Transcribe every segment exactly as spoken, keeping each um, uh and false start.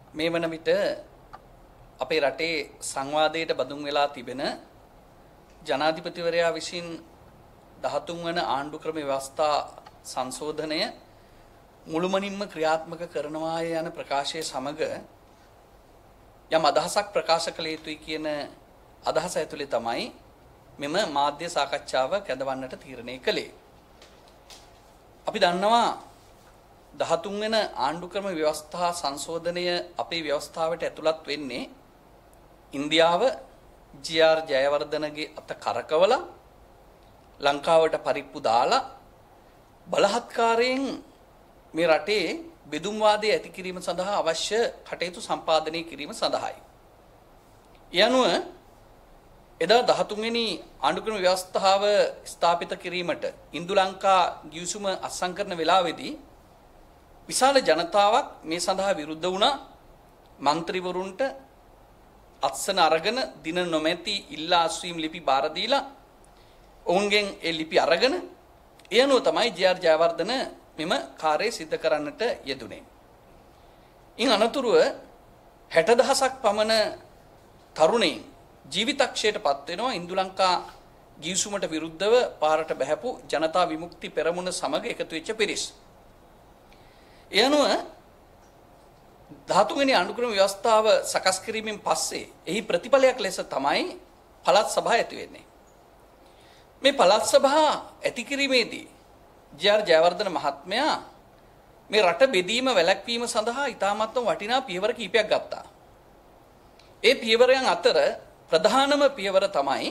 මේ වන විට අපේ රටේ සංවාදයට බඳුන් වෙලා තිබෙන ජනාධිපතිවරයා විසින් දහතුන් වන ආණ්ඩු ක්‍රම ව්‍යවස්ථා සංශෝධනය මුළුමනින්ම ක්‍රියාත්මක කරනවා යන ප්‍රකාශය සමග යම් අදහසක් ප්‍රකාශ කළ යුතුයි කියන අදහස ඇතුලේ තමයි මෙම මාධ්‍ය සාකච්ඡාව කැඳවන්නට තීරණය කළේ. අපි දන්නවා දහතුන් වෙන ආණ්ඩු ක්‍රම ව්‍යවස්ථා සංශෝධනය අපේ ව්‍යවස්ථාවට ඇතුළත් වෙන්නේ ඉන්දියාව ජී ආර් ජයවර්ධනගේ අත කරකවලා ලංකාවට පරිප්පු දාලා බලහත්කාරයෙන් මේ රටේ බෙදුම් වාදය ඇති කිරීම සඳහා අවශ්‍ය කටයුතු සම්පාදනය කිරීම සඳහායි. ඒ අනුව එදා දහතුන් වෙනි ආණ්ඩු ක්‍රම ව්‍යවස්ථාව ස්ථාපිත කිරීමට ඉන්දු ලංකා ගිවිසුම අත්සන් කරන වෙලාවේදී විශාල ජනතාවක් මේ සඳහා විරුද්ධ වුණා. മന്ത്രിවරුන්ට අත්සන අරගෙන දින නොමැති ඉල්ලා අස්වීම් ලිපි බාර දීලා ඔවුන්ගෙන් ඒ ලිපි අරගෙන ඒ අනුව තමයි ජී ආර් ජයවර්ධන මෙම කාර්යය සිදු කරන්නට යෙදුනේ. ඉන් අනතුරුව හැට දහසක් පමණ තරුණයින් ජීවිතක්ෂයට පත් වෙනවා ඉන්දු ලංකා ගිවිසුමට විරුද්ධව පාරට බැහැපු ජනතා විමුක්ති පෙරමුණ සමග එකතු වෙච්ච පිරිස්. ඒ අනුව දහතුන් වෙනි ආණ්ඩු ක්‍රම ව්‍යවස්ථාව සකස් කිරීමෙන් පස්සේ එහි ප්‍රතිඵලයක් ලෙස තමයි පළාත් සභා ඇති වෙන්නේ. මේ පළාත් සභා ඇති කිරීමේදී ජී ආර් ජයවර්ධන මහත්මයා මේ රට බෙදීම වැළැක්වීම සඳහා ඉතාමත්ම වටිනා පියවර කිහිපයක් ගත්තා. ඒ පියවරයන් අතර ප්‍රධානම පියවර තමයි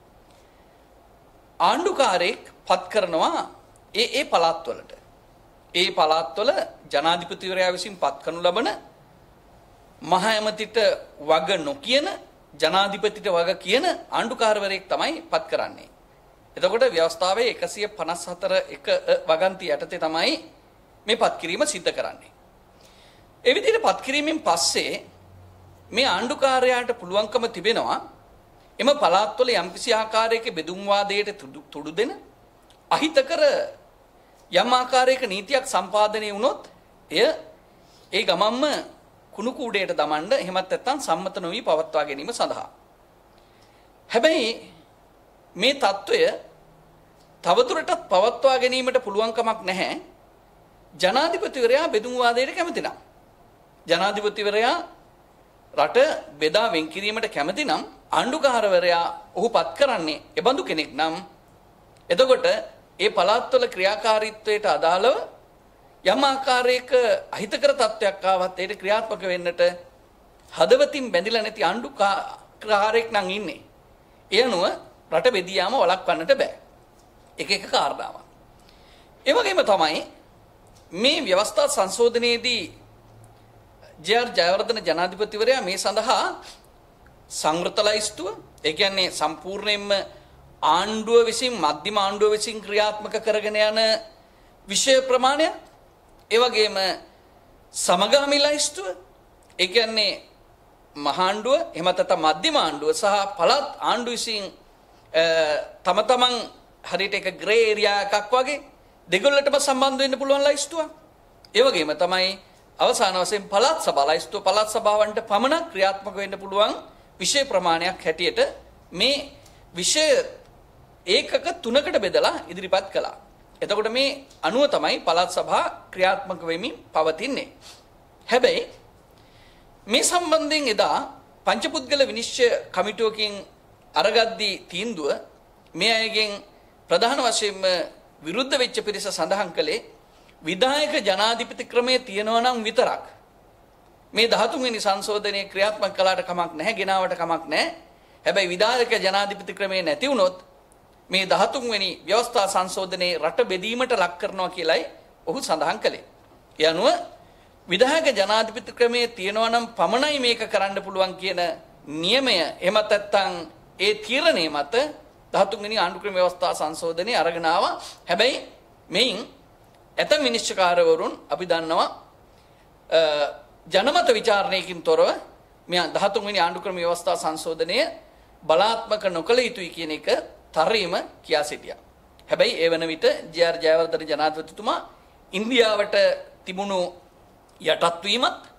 ආණ්ඩුකාරයෙක් පත් කරනවා ඒ ඒ පළාත්වලට. ඒ පළාත්වල ජනාධිපතිවරයා විසින් පත් කරනු ලබන මහ ඇමතිට වග නොකියන ජනාධිපතිට වග කියන ආණ්ඩුකාරවරයෙක් තමයි පත් කරන්නේ. එතකොට ව්‍යවස්ථාවේ එකසිය පනස් හතර එක වගන්ති යටතේ තමයි මේ පත් කිරීම සිද්ධ කරන්නේ. ඒ විදිහට පත් කිරීමෙන් පස්සේ මේ ආණ්ඩුකාරයාට පුළුවන්කම තිබෙනවා එම පළාත්වල යම්කිසි ආකාරයක බෙදුම් වාදයට තුඩු දෙන අහිතකර යම් ආකාරයක නීතියක් සම්පාදනය වුණොත් එය ඒ ගමම්ම කුණු කූඩයට දමන්න එහෙමත් නැත්නම් සම්මත නොවි පවත්වා ගැනීම සඳහා. හැබැයි මේ తত্ত্বය තවදුරටත් පවත්වා ගැනීමට පුළුවන් කමක් නැහැ ජනාධිපතිවරයා බෙදුම් වාදයට කැමති නම්. ජනාධිපතිවරයා රට බෙදා වෙන් කිරීමට කැමති නම් ආණ්ඩුකාරවරයා ඔහු පත් කරන්නේ එබඳු කෙනෙක් නම් එතකොට ඒ පළාත්වල ක්‍රියාකාරීත්වයට අදාළව යම් ආකාරයක අහිතකර තත්ත්වයක් ආවත් ඒට ක්‍රියාත්මක වෙන්නට හදවතින් බැඳිලා නැති ආණ්ඩුකාරයෙක් නම් ඉන්නේ. ඒ අනුව රට බෙදියාම වළක්වන්නට බෑ. එක එක කාරණාවක්. ඒ වගේම තමයි මේ ව්‍යවස්ථා සංශෝධනයේදී ජී ආර් ජයවර්ධන ජනාධිපතිවරයා මේ සඳහා සංවෘත ලයිස්තුව ඒ කියන්නේ සම්පූර්ණයෙන්ම ආණ්ඩුව විසින් මධ්‍යම ආණ්ඩුව විසින් ක්‍රියාත්මක කරගෙන යන විෂය ප්‍රමාණය ඒ වගේම සමගාමී ලයිස්තුව ඒ කියන්නේ මහා ආණ්ඩුව එහෙම නැත්නම් මධ්‍යම ආණ්ඩුව සහ පළාත් ආණ්ඩුව විසින් තම තමන් හරියට එක ග්‍රේ ඒරියා එකක් වගේ දෙගොල්ලටම සම්බන්ධ වෙන්න පුළුවන් ලයිස්තුවක්. ඒ වගේම තමයි අවසාන වශයෙන් පළාත් සභා ලයිස්තුව පළාත් සභාවන්ට පමණක් ක්‍රියාත්මක වෙන්න පුළුවන් විෂය ප්‍රමාණයක් හැටියට මේ විෂය ඒකක තුනකට බෙදලා ඉදිරිපත් කළා. එතකොට මේ අනුව තමයි පළාත් සභා ක්‍රියාත්මක වෙමින් පවතින්නේ. හැබැයි මේ සම්බන්ධයෙන් එදා පංචපුද්ගල විනිශ්චය කමිටුවකින් අරගද්දී තීන්දුව මේ අයගෙන් ප්‍රධාන වශයෙන්ම විරුද්ධ වෙච්ච පිරිස සඳහන් කළේ විධායක ජනාධිපති ක්‍රමයේ තියෙනවා නම් විතරක් මේ දහතුන් වෙනි සංශෝධනයේ ක්‍රියාත්මක කළාට කමක් නැහැ, ගෙනාවට කමක් නැහැ. හැබැයි විධායක ජනාධිපති ක්‍රමයේ නැති වුණොත් මේ දහතුන් වෙනි ව්‍යවස්ථා සංශෝධනයේ රට බෙදීමට ලක් කරනවා කියලයි ඔහු සඳහන් කළේ. ඒ අනුව විධායක ජනාධිපති ක්‍රමයේ තියෙනවා නම් පමණයි මේක කරන්න පුළුවන් කියන නියමය එහෙමත් නැත්නම් ඒ තීරණය මත දහතුන් වෙනි ආණ්ඩු ක්‍රම ව්‍යවස්ථා සංශෝධනයේ අරගෙන ආවා. හැබැයි මෙයින් ඇතම් විනිශ්චයකාරවරුන් අපි දන්නවා ජනමත විචාරණයකින් තොරව මේ දහතුන් වෙනි ආණ්ඩු ක්‍රම ව්‍යවස්ථා සංශෝධනය බලාත්මක නොකළ යුතුයි කියන එක තරීම කියා සිටියා. හැබැයි ඒ වන විට ජී ආර් ජයවර්ධන ජනාධිපතිතුමා ඉන්දියාවට තිබුණු යටත් වීමත්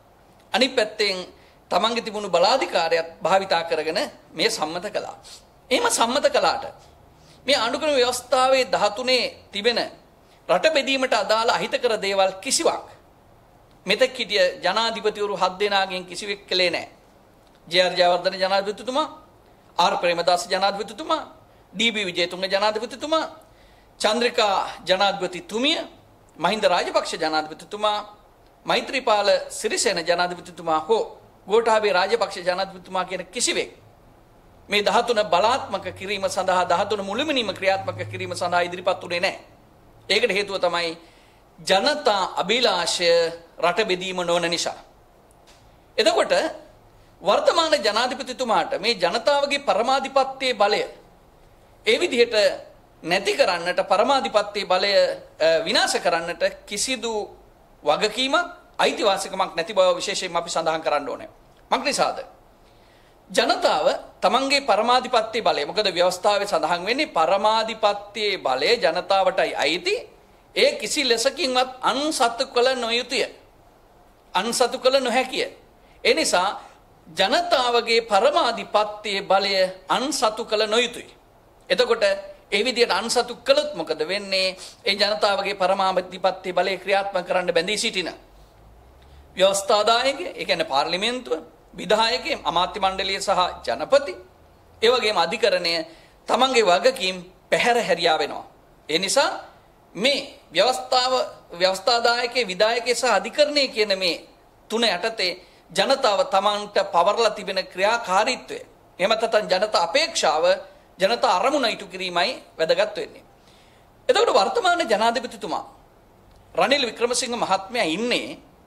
අනිත් පැත්තෙන් තමන්ගේ තිබුණු බලාධිකාරයත් භාවිතා කරගෙන මේ සම්මත කළා. එහෙම සම්මත කළාට මේ ආණ්ඩුක්‍රම ව්‍යවස්ථාවේ දහතුනේ තිබෙන රට බෙදීමට අදාළ අහිතකර දේවල් කිසිවක් මෙතෙක් හිටිය ජනාධිපතිවරු හත් දෙනාගෙන් කිසිවෙක් කළේ නැහැ. ජේ.ආර්. ජයවර්ධන ජනාධිපතිතුමා, ආර්. ප්‍රේමදාස ජනාධිපතිතුමා, ඩී.බී. විජේතුංග ජනාධිපතිතුමා, චන්ද්‍රිකා ජනාධිපතිතුමිය, මහින්ද රාජපක්ෂ ජනාධිපතිතුමා, මෛත්‍රීපාල සිරිසේන ජනාධිපතිතුමා හෝ ගෝඨාභය රාජපක්ෂ ජනාධිපතිතුමා කියන කිසිවෙක් මේ දහතුන බලාත්මක කිරීම සඳහා දහතුන මුළුමනින්ම ක්‍රියාත්මක කිරීම සඳහා ඉදිරිපත් උනේ නැහැ. ඒකට හේතුව තමයි ජනතා අභිලාෂය රට බෙදීම නොවන නිසා. එතකොට වර්තමාන ජනාධිපතිතුමාට මේ ජනතාවගේ පරමාධිපත්‍යයේ බලය ඒ විදිහට නැති කරන්නට, පරමාධිපත්‍යයේ බලය විනාශ කරන්නට කිසිදු වගකීමක්, අයිතිවාසිකමක් නැති බව විශේෂයෙන්ම අපි සඳහන් කරන්න ඕනේ. මක් නිසාද? ජනතාව තමන්ගේ පරමාධිපත්‍යයේ බලය, මොකද ව්‍යවස්ථාවේ සඳහන් වෙන්නේ පරමාධිපත්‍යයේ බලය ජනතාවටයි අයිති. ඒ කිසි ලෙසකින්වත් අන්සතු කළ නොයුතුය. අන්සතු කළ නොහැකිය. ඒ නිසා ජනතාවගේ පරමාධිපත්‍යයේ බලය අන්සතු කළ නොයුතුයි. එතකොට ඒ විදිහට අන්සතු කළොත් මොකද වෙන්නේ? ඒ ජනතාවගේ පරමාධිපත්‍යයේ බලය ක්‍රියාත්මක කරන්න බැඳී සිටින ව්‍යවස්ථාදායකය, ඒ කියන්නේ පාර්ලිමේන්තුව, විධායකයන්, අමාත්‍ය මණ්ඩලය සහ ජනපති, ඒ වගේම අධිකරණය තමන්ගේ වගකීම් පැහැර හැරියා වෙනවා. ඒ නිසා මේ ව්‍යවස්ථාව, ව්‍යවස්ථාදායකයේ, විධායකයේ සහ අධිකරණයේ කියන මේ තුන යටතේ ජනතාව තමන්ට පවරලා තිබෙන ක්‍රියාකාරීත්වය, එහෙම නැත්නම් ජනතා අපේක්ෂාව, ජනතා අරමුණ ඉටු කිරීමයි වැදගත් වෙන්නේ. එතකොට වර්තමාන ජනාධිපතිතුමා රනිල් වික්‍රමසිංහ මහත්මයා ඉන්නේ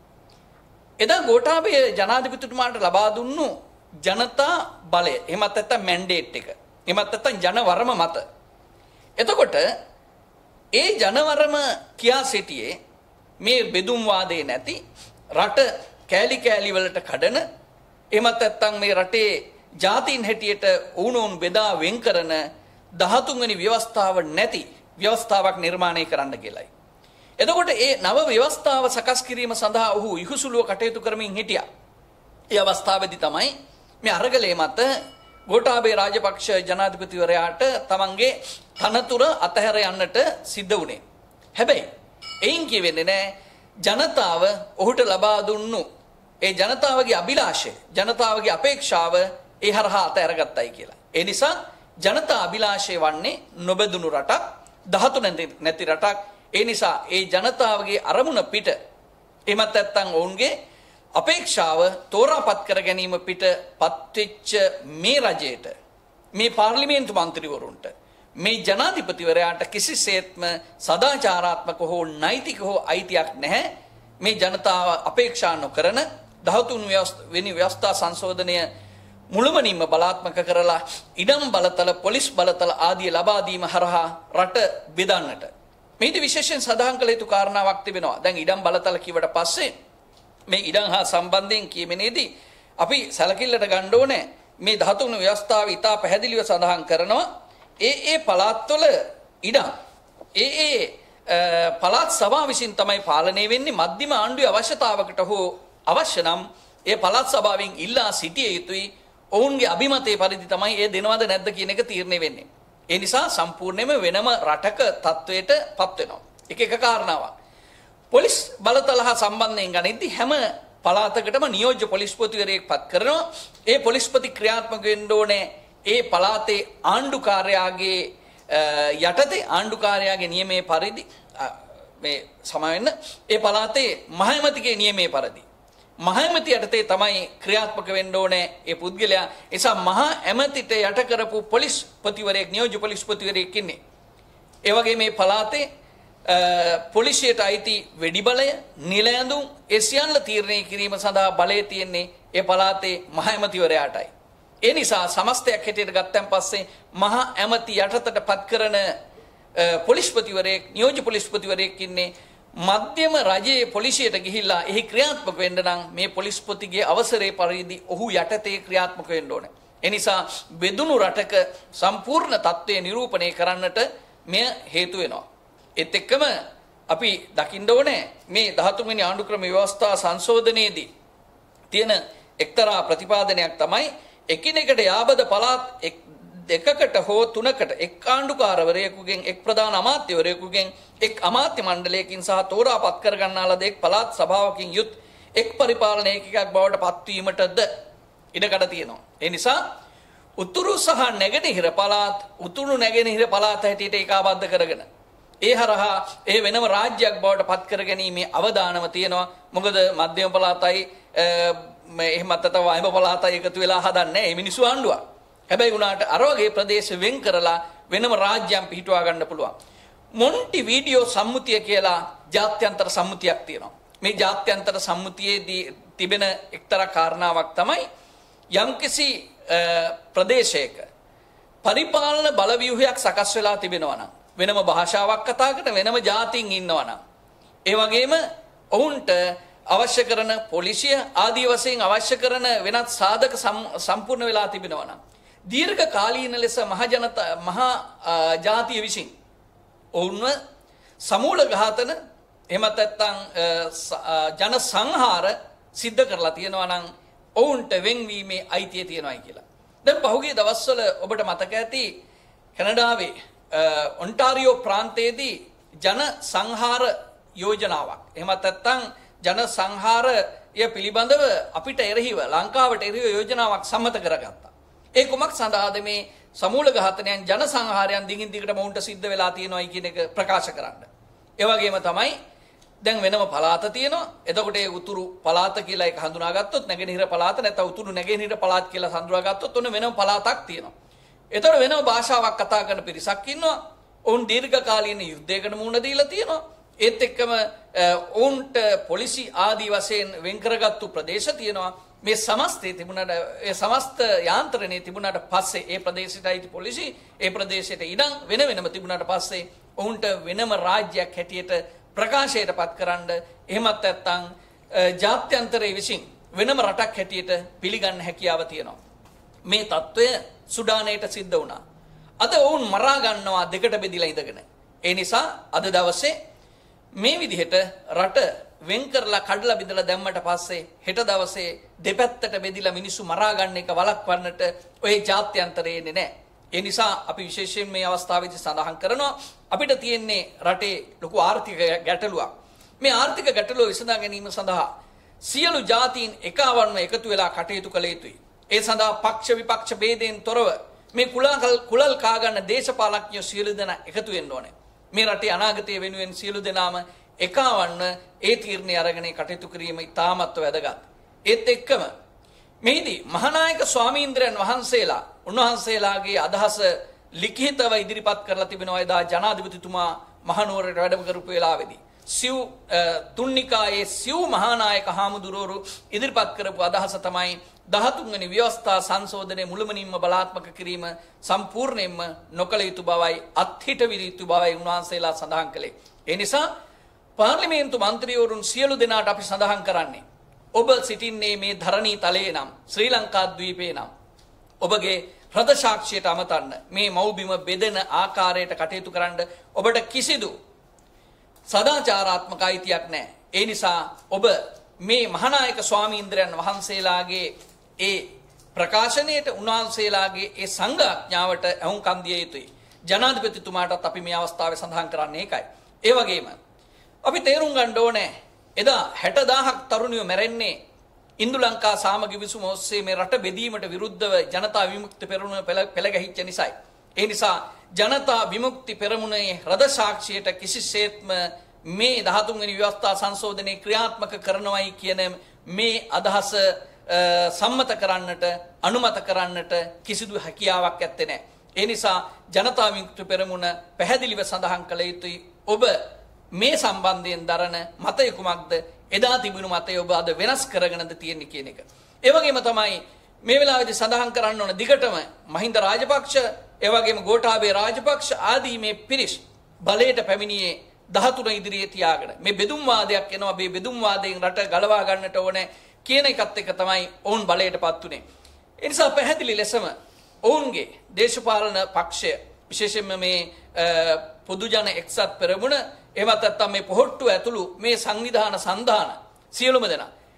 එදා ගෝඨාභය ජනාධිපතිතුමාට ලබා දුන්නු ජනතා බලය, එහෙමත් නැත්නම් මැන්ඩේට් එක, එහෙමත් නැත්නම් ජනවරම මත. එතකොට ඒ ජනවරම කියා සිටියේ මේ බෙදුම් වාදේ නැති, රට කෑලි කෑලි වලට කඩන, එහෙමත් නැත්නම් මේ රටේ ජාතීන් හැටියට වුණොන් බෙදා වෙන් කරන දහතුන් වෙනි ව්‍යවස්ථාව නැති ව්‍යවස්ථාවක් නිර්මාණය කරන්න කියලායි. එතකොට ඒ නව ව්‍යවස්ථාව සකස් කිරීම සඳහා ඔහු ඉහුසුලුව කටයුතු කරමින් හිටියා. ඒ අවස්ථාවේදී තමයි මේ අරගලයේ මත ගෝඨාභය රාජපක්ෂ ජනාධිපතිවරයාට තමන්ගේ තනතුර අතහැර යන්නට සිද්ධ වුණේ. හැබැයි එයින් කියවෙන්නේ නැහැ ජනතාව ඔහුට ලබා දුන්නු ඒ ජනතාවගේ අභිලාෂය, ජනතාවගේ අපේක්ෂාව ඒ හරහා අතහැරගත්තයි කියලා. ඒ නිසා ජනතා අභිලාෂය වන්නේ නොබෙදුණු රටක්, දහතුන නැති රටක්. ඒ නිසා ඒ ජනතාවගේ අරමුණ පිට, එමත් නැත්නම් ඔවුන්ගේ අපේක්ෂාව තෝරාපත් කර ගැනීම පිට පත්වෙච්ච මේ රජයට, මේ පාර්ලිමේන්තු මන්ත්‍රීවරුන්ට, මේ ජනාධිපතිවරයාට කිසිසේත්ම සදාචාරාත්මක හෝ නෛතික හෝ අයිතියක් නැහැ මේ ජනතාව අපේක්ෂා නොකරන දහතුන් වෙනි ව්‍යවස්ථා සංශෝධනය මුළුමනින්ම බලාත්මක කරලා ඉඩම් බලතල, පොලිස් බලතල ආදී ලබා දීම හරහා රට බෙදන්නට. මේක විශේෂයෙන් සඳහන් කළ යුතු කාරණාවක් තිබෙනවා. දැන් ඉඩම් බලතල කිව්වට පස්සේ මේ ඉඩම් හා සම්බන්ධයෙන් කියමනේදී අපි සැලකිල්ලට ගන්න ඕනේ මේ දහතුන් ව්‍යවස්ථාව ඉතා පැහැදිලිව සඳහන් කරනවා ඒ ඒ පළාත්වල ඉඩම් ඒ ඒ පළාත් සභාව විසින් තමයි පාලනය වෙන්නේ. මධ්‍යම ආණ්ඩුවේ අවශ්‍යතාවකට හෝ අවශ්‍ය නම් ඒ පළාත් සභාවෙන් ඉල්ලා සිටිය යුතුයි. ඔවුන්ගේ අභිමතයේ පරිදි තමයි ඒ දෙනවද නැද්ද කියන එක තීරණය වෙන්නේ. ඒ නිසා සම්පූර්ණයෙන්ම වෙනම රටක තත්වයට පත් වෙනවා. එක එක කාරණාවක්. පොලිස් බලතල හා සම්බන්ධයෙන් ගනිද්දී හැම පළාතකටම නියෝජ්‍ය පොලිස්පතිවරයෙක් පත් කරනවා. ඒ පොලිස්පති ක්‍රියාත්මක වෙන්න ඕනේ ඒ පළාතේ ආණ්ඩුකාරයාගේ යටතේ, ආණ්ඩුකාරයාගේ නියමයේ පරිදි මේ සමාවෙන්න ඒ පළාතේ මහඇමතිගේ නියමයේ පරිදි. මහඇමති යටතේ තමයි ක්‍රියාත්මක වෙන්න ඕනේ ඒ පුද්ගලයා. ඒ නිසා මහා ඇමතිට යට කරපු පොලිස්පතිවරයෙක්, නියෝජ්‍ය පොලිස්පතිවරයෙක් ඉන්නේ. ඒ වගේ මේ පළාතේ පොලිසියට අයිති වෙඩි බලය, නිල ඇඳුම් ඒ සියල්ල තීරණය කිරීම සඳහා බලය තියෙන්නේ ඒ පළාතේ මහා ඇමතිවරයාටයි. ඒ නිසා සමස්තයක් හැටියට ගත්තන් පස්සේ මහා ඇමති යටතට පත් කරන පොලිස්පතිවරයෙක්, නියෝජ්‍ය පොලිස්පතිවරයෙක් ඉන්නේ. මධ්‍යම රජයේ පොලිසියට ගිහිල්ලා එහි ක්‍රියාත්මක වෙන්න නම් මේ පොලිස්පතිගේ අවසරයේ පරිදි ඔහු යටතේ ක්‍රියාත්මක වෙන්න ඕනේ. ඒ නිසා බෙදුණු රටක සම්පූර්ණ තත්ත්වය නිරූපණය කරන්නට මෙය හේතු වෙනවා. ඒත් එක්කම අපි දකින්න ඕනේ මේ දහතුන් වෙනි ආණ්ඩුක්‍රම ව්‍යවස්ථා සංශෝධනයේදී තියෙන එක්තරා ප්‍රතිපාදනයක් තමයි එකිනෙකට යාබද පළාත් දෙකකට හෝ තුනකට එක් ආණ්ඩුකාරවරයෙකුගෙන් එක් ප්‍රධාන අමාත්‍යවරයෙකුගෙන් එක් අමාත්‍ය මණ්ඩලයකින් සහ තෝරාපත් කර ගන්නා ලද එක් පළාත් සභාවකින් යුත් එක් පරිපාලන ඒකකයක් බවට පත්වීමටද ඉඩකඩ තියෙනවා. ඒ නිසා උතුරු සහ නැගෙනහිර පළාත් උතුරු නැගෙනහිර පළාත් හැටියට ඒකාබද්ධ කරගෙන ඒ හරහා ඒ වෙනම රාජ්‍යයක් බවට පත් කර ගැනීමේ අවදානම තියෙනවා. මොකද මධ්‍යම පළාතයි එහෙමත් නැත්නම් වයඹ පළාතයි එකතු වෙලා හදන්නේ මේ මිනිස්සු ආණ්ඩුවක්. හැබැයි උනාට අර වගේ ප්‍රදේශ වෙන් කරලා වෙනම රාජ්‍යම් පිහිටුවා ගන්න පුළුවන්. මොන්ටි වීඩියෝ සම්මුතිය කියලා ජාත්‍යන්තර සම්මුතියක් තියෙනවා. මේ ජාත්‍යන්තර සම්මුතියේදී තිබෙන එක්තරා කාරණාවක් තමයි යම්කිසි ප්‍රදේශයක පරිපාලන බලව්‍යුහයක් සකස් වෙලා තිබෙනවා නම් වෙනම භාෂාවක් කතා කරන වෙනම ජාතීන් ඉන්නවා නම් ඒ වගේම ඔවුන්ට අවශ්‍ය කරන පොලිසිය ආදී වශයෙන් අවශ්‍ය කරන වෙනත් සාධක සම්පූර්ණ වෙලා තිබෙනවා නම් දීර්ඝ කාලීන ලෙස මහ ජනතා මහා ජාතිය විසින් ඔවුන්ව සමූල ඝාතන එහෙමත් නැත්නම් ජන සංහාර සිද්ධ කරලා තියෙනවා නම් ඔවුන්ට වෙන්වීමේ අයිතිය තියෙනවායි කියලා. දැන් පහුගිය දවස්වල ඔබට මතක ඇති කැනඩාවේ ඔන්ටාරියෝ ප්‍රාන්තයේදී ජන සංහාර යෝජනාවක් එහෙමත් නැත්නම් ජන සංහාරය පිළිබඳව අපිට එරෙහිව ලංකාවට එරෙහිව යෝජනාවක් සම්මත කරගත්තා. ඒ කුමක් සඳහාද මේ සමූල ඝාතනයන් ජන සංහාරයන් දිගින් දිගටම උන්ට සිද්ධ වෙලා තියෙනවායි කියන එක ප්‍රකාශ කරන්න. ඒ වගේම තමයි දැන් වෙනම පළාත තියෙනවා. එතකොට ඒ උතුරු පළාත කියලා එක හඳුනාගත්තොත් නැගෙනහිර පළාත නැත්නම් උතුරු නැගෙනහිර පළාත් කියලා හඳුනාගත්තොත් ඔන්න වෙනම පළාතක් තියෙනවා. එතකොට වෙනම භාෂාවක් කතා කරන පිරිසක් ඉන්නවා. ඔවුන් දීර්ඝ කාලීන යුද්ධයකට මුහුණ දීලා තියෙනවා. ඒත් එක්කම ඔවුන්ට පොලිසි ආදී වශයෙන් වෙන් කරගත්තු ප්‍රදේශ තියෙනවා. මේ සමස්තයේ තිබුණාට ඒ සමස්ත යාන්ත්‍රණයේ තිබුණාට පස්සේ ඒ ප්‍රදේශයට අයිති පොලිසි ඒ ප්‍රදේශයට ඉඩම් වෙන වෙනම තිබුණාට පස්සේ ඔවුන්ට වෙනම රාජ්‍යයක් හැටියට ප්‍රකාශයටපත් කරන්න එහෙමත් නැත්නම් ජාත්‍යන්තරයේ විසින් වෙනම රටක් හැටියට පිළිගන්න හැකියාව තියෙනවා. මේ తত্ত্বය සුඩානයට සිද්ධ වුණා. අද ඔවුන් මරා ගන්නවා දෙකට බෙදිලා ඉඳගෙන. ඒ නිසා අද දවසේ මේ විදිහට රට වෙන් කරලා කඩලා බෙදලා දැම්මට පස්සේ හෙට දවසේ දෙපැත්තට බෙදිලා මිනිස්සු මරා ගන්න එක වළක්වන්නට ඔය ජාත්‍යන්තරයේ නෑ. ඒ නිසා අපි විශේෂයෙන් මේ අවස්ථාවේදී සඳහන් කරනවා අපිට තියෙන්නේ රටේ ලොකු ආර්ථික ගැටලුවක්. මේ ආර්ථික ගැටලුව විසඳා ගැනීම සඳහා සියලු ජාතීන් එකවන්ව එකතු වෙලා කටයුතු කළ යුතුයි. ඒ සඳහා පක්ෂ විපක්ෂ ભેදයෙන් තොරව මේ කුලල් කුලල් කා ගන්න දේශපාලඥයෝ සියලු දෙනා එකතු වෙන්න ඕනේ. මේ රටේ අනාගතය වෙනුවෙන් සියලු දෙනාම එකවන්ව ඒ තීරණය අරගෙන කටයුතු කිරීම ඉතාමත් වැදගත්. ඒත් එක්කම මේදී මහානායක ස්වාමීන්ද්‍රයන් වහන්සේලා උන්වහන්සේලාගේ අදහස ලිඛිතව ඉදිරිපත් කරලා තිබෙනවා. එදා ජනාධිපතිතුමා මහනුවරට වැඩම කරපු වෙලාවේදී සිව් තුන්නිකායේ සිව් මහානායක හාමුදුරුවෝ ඉදිරිපත් කරපු අදහස තමයි දහතුන් වෙනි ව්‍යවස්ථා සංශෝධනයේ මුළුමනින්ම බලාත්මක කිරීම සම්පූර්ණයෙන්ම නොකළ යුතු බවයි අත්හිට විය යුතු බවයි උන්වහන්සේලා සඳහන් කළේ. ඒ නිසා පාර්ලිමේන්තු මන්ත්‍රීවරුන් සියලු දෙනාට අපි සඳහන් කරන්නේ ඔබ සිටින්නේ මේ ධරණී තලයේ නම් ශ්‍රී ලංකා ද්වීපේ නම් ඔබගේ හෘද සාක්ෂියට අමතන්න මේ මව්බිම බෙදෙන ආකාරයට කටයුතු කරන්න ඔබට කිසිදු සදාචාරාත්මක අයිතියක් නැහැ. ඒ නිසා ඔබ මේ මහානායක ස්වාමීන්ද්‍රයන් වහන්සේලාගේ ඒ ප්‍රකාශනයට උන්වහන්සේලාගේ ඒ සංඝඥාවට අහුම්කම් දිය යුතුයි. ජනාධිපතිතුමාටත් අපි මේ අවස්ථාවේ සඳහන් කරන්නේ ඒකයි. ඒ වගේම අපි තේරුම් ගන්න ඕනේ එදා හැට දහසක් තරුණියෝ මැරෙන්නේ ඉන්දු ලංකා සාමගි විසුම ඔස්සේ මේ රට බෙදීමට විරුද්ධව ජනතා විමුක්ති පෙරමුණ පෙළ ගැහිච්ච නිසායි. ඒ නිසා ජනතා විමුක්ති පෙරමුණේ හෘද සාක්ෂියට කිසිසේත්ම මේ දහතුන් වෙනි ව්‍යවස්ථා සංශෝධනයේ ක්‍රියාත්මක කරනවයි කියන මේ අදහස සම්මත කරන්නට අනුමත කරන්නට කිසිදු හැකියාවක් ඇත්තේ නැහැ. ඒ නිසා ජනතා විමුක්ති පෙරමුණ පැහැදිලිව සඳහන් කළ යුතුයි ඔබ මේ සම්බන්ධයෙන් දරන මතය කුමක්ද? එදා තිබුණු මතය ඔබ අද වෙනස් කරගෙනද තියෙන්නේ කියන එක. ඒ වගේම තමයි මේ වෙලාවේදී සඳහන් කරන්න ඕන දිගටම මහින්ද රාජපක්ෂ ඒ වගේම ගෝඨාභය රාජපක්ෂ ආදී මේ පිරිස් බලයට පැමිණියේ දහතුන ඉදිරියේ තියාගෙන මේ බෙදුම් වාදයක් එනවා මේ බෙදුම් වාදයෙන් රට ගලවා ගන්නට ඕනේ කියන එකත් එක තමයි ඔවුන් බලයටපත් උනේ. ඒ නිසා පැහැදිලි ලෙසම ඔවුන්ගේ දේශපාලන පක්ෂය විශේෂයෙන්ම මේ පොදු ජන එක්සත් පෙරමුණ එහෙමත් නැත්නම් මේ පොහොට්ටු ඇතුළු මේ සංවිධාන සන්ධාන සියලුම දෙනා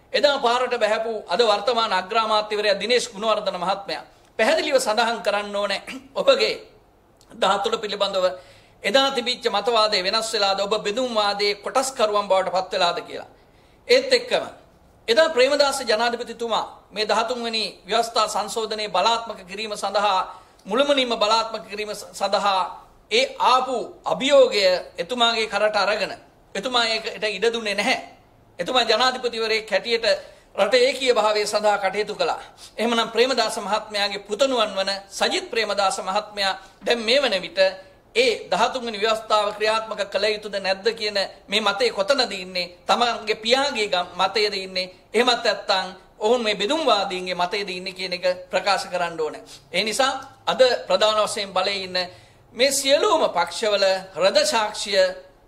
එදා පාරට බැහැපු අද වර්තමාන අග්‍රාමාත්‍යවරයා දිනේෂ් ගුණවර්ධන මහත්මයා පැහැදිලිව සඳහන් කරන්න ඕනේ ඔබගේ ධාතුල පිළිබඳව එදා තිබිච්ච මතවාදය වෙනස් වෙලාද ඔබ බෙදුම් වාදයේ කොටස්කරුවන් බවට පත් වෙලාද කියලා. ඒත් එක්කම එදා ප්‍රේමදාස ජනාධිපතිතුමා මේ දහතුන් වෙනි ව්‍යවස්ථා සංශෝධනයේ බලාත්මක කිරීම සඳහා මුළුමනින්ම බලාත්මක කිරීම සඳහා ඒ ආපු අභියෝගය එතුමාගේ කරට අරගෙන එතුමා ඒකට ඉඩ දුන්නේ නැහැ. එතුමා ජනාධිපතිවරයෙක් හැටියට රටේ ඒකීය භාවය සඳහා කටයුතු කළා. එහෙමනම් ප්‍රේමදාස මහත්මයාගේ පුතණුවන් වන සජිත් ප්‍රේමදාස මහත්මයා දැන් මේ වන විට ඒ දහතුන් වෙනි ව්‍යවස්ථාව ක්‍රියාත්මක කළ යුතුද නැද්ද කියන මේ මතේ කොතනද ඉන්නේ? තමන්ගේ පියාගේ මතයේද ඉන්නේ? එහෙමත් නැත්නම් ඔවුන් මේ බෙදුම්වාදීන්ගේ මතයේද ඉන්නේ කියන එක ප්‍රකාශ කරන්න ඕනේ. ඒ නිසා අද ප්‍රධාන වශයෙන් බලයේ ඉන්න මේ සියලුම පක්ෂවල රද සාක්ෂිය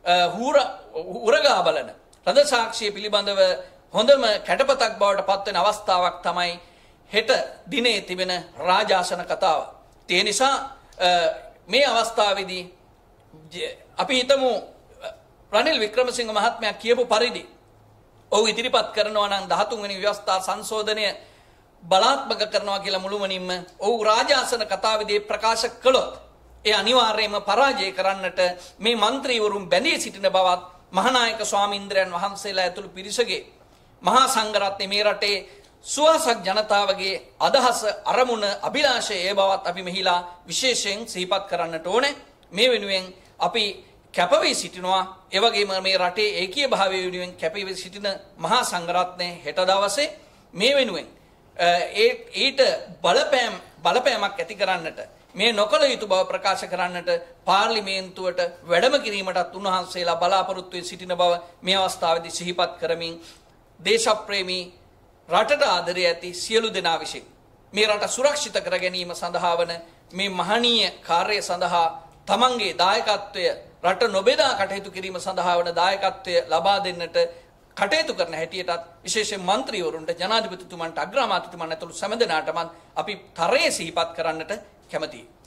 උරගා බලන රද සාක්ෂිය පිළිබඳව හොඳම කැටපතක් බවට පත්වෙන අවස්ථාවක් තමයි හෙට දිනේ තිබෙන රාජාසන කතාව. ඒ නිසා මේ අවස්ථාවේදී අපි හිතමු රනිල් වික්‍රමසිංහ මහත්මයා කියපු පරිදි ඔහු ඉදිරිපත් කරනවා නම් දහතුන් වෙනි ව්‍යවස්ථා සංශෝධනය බලාත්මක කරනවා කියලා මුළුමනින්ම ඔහු රාජාසන කතාවේදී ප්‍රකාශ කළොත් ඒ අනිවාර්යයෙන්ම පරාජය කරන්නට මේ മന്ത്രിවරුන් බැඳී සිටින බවත් මහානායක ස්වාමීන්ද්‍රයන් වහන්සේලා ඇතුළු පිරිසගේ මහා සංඝරත්නයේ මේ රටේ සුවසක් ජනතාවගේ අදහස අරමුණ අභිලාෂය ඒ බවත් අපි මෙහිලා විශේෂයෙන් සිහිපත් කරන්නට ඕනේ. මේ වෙනුවෙන් අපි කැපවී සිටිනවා. ඒ වගේම මේ රටේ ඒකීය භාවය වෙනුවෙන් කැපවී සිටින මහා සංඝරත්නයේ හෙට දවසේ මේ වෙනුවෙන් ඒ ඊට බලපෑම් බලපෑමක් ඇති කරන්නට මේ නොකල යුතු බව ප්‍රකාශ කරන්නට පාර්ලිමේන්තුවට වැඩම කිරීමටත් උන්වහන්සේලා බලාපොරොත්තු වී සිටින බව මේ අවස්ථාවේදී සිහිපත් කරමින් දේශප්‍රේමී රටට ආදරය ඇති සියලු දෙනා විසින් මේ රට සුරක්ෂිත කර ගැනීම සඳහා වන මේ මහනීය කාර්යය සඳහා තමන්ගේ දායකත්වය රට නොබෙදා කටයුතු කිරීම සඳහා වන දායකත්වය ලබා දෙන්නට කටයුතු කරන හැටියටත් විශේෂයෙන් മന്ത്രിවරුන්ට ජනාධිපතිතුමන්ට අග්‍රාමාත්‍යතුමන් ඇතුළු සෑම දෙනාටම අපි තරයේ සිහිපත් කරන්නට කැමැතියි.